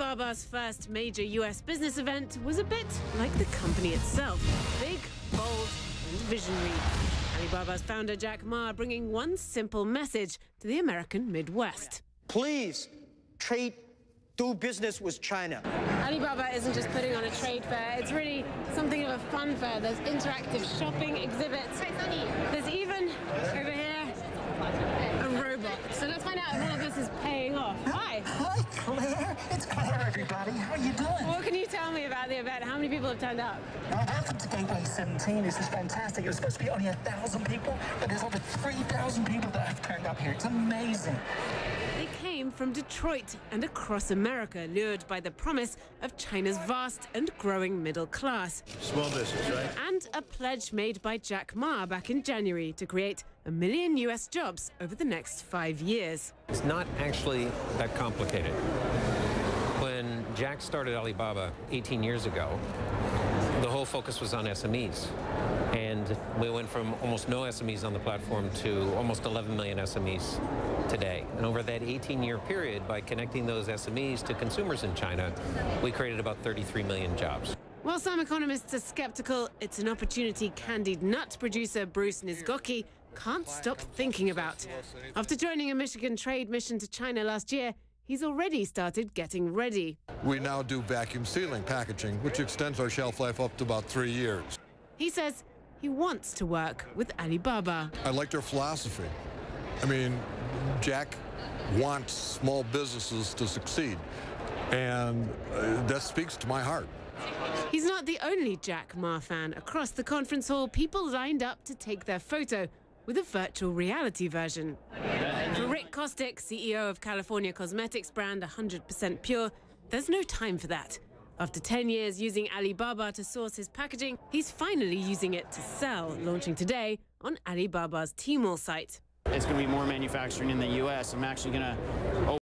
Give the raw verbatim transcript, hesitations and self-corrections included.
Alibaba's first major U S business event was a bit like the company itself. Big, bold, and visionary. Alibaba's founder Jack Ma bringing one simple message to the American Midwest. Please trade, do business with China. Alibaba isn't just putting on a trade fair, it's really something of a fun fair. There's interactive shopping exhibits. There's even, over here, a robot. So let's find out if all of this is paying off. Hi. Hi, Claire. It's Claire, everybody. How are you doing? What can you tell me about the event? How many people have turned up? Well, welcome to Gateway seventeen. This is fantastic. It was supposed to be only a thousand people, but there's over three thousand people that have turned up here. It's amazing. They came from Detroit and across America, lured by the promise of China's vast and growing middle class. Small business, right? And a pledge made by Jack Ma back in January to create a million U S jobs over the next five years. It's not actually that complicated. When Jack started Alibaba eighteen years ago, the whole focus was on S M Es. And we went from almost no S M Es on the platform to almost eleven million S M Es today. And over that eighteen-year period, by connecting those S M Es to consumers in China, we created about thirty-three million jobs. While some economists are skeptical, it's an opportunity candied nut producer Bruce Nizgoki can't stop thinking about. After joining a Michigan trade mission to China last year, he's already started getting ready. We now do vacuum sealing packaging, which extends our shelf life up to about three years. He says he wants to work with Alibaba. I like their philosophy. I mean, Jack wants small businesses to succeed, and uh, that speaks to my heart. He's not the only Jack Ma fan. Across the conference hall, people lined up to take their photo with a virtual reality version. For Rick Kostick, C E O of California cosmetics brand one hundred percent Pure, there's no time for that. After ten years using Alibaba to source his packaging, he's finally using it to sell, launching today on Alibaba's Tmall site. It's going to be more manufacturing in the U S I'm actually going to